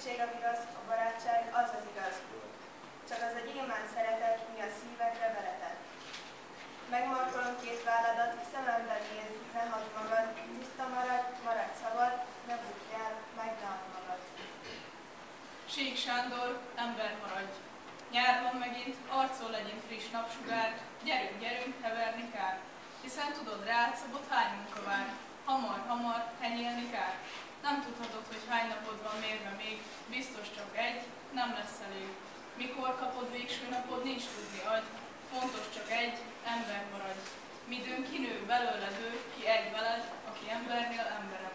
segítség a vigasz, a barátság, az az igaz. Csak az a gyémánt szeretet, mi a szívekre veretett. Megmarkolom két válladat, szemembe nézz, ne hagyd magad, tiszta maradj szabad, ne bukj el, megdáld magad. Sík Sándor, ember maradj! Nyár van megint, arcol legyen friss napsugár, gyerünk, gyerünk, heverni kár, hiszen tudod, rád szabott hány munka vár, hamar, henyélni kár. Nem tudhatod, hogy hány napod van mérve még, biztos csak egy, nem lesz elég. Mikor kapod végső napod, nincs tudni agy, fontos csak egy, ember maradj. Midőn kinő belőled ő, ki egy veled, aki embernél embere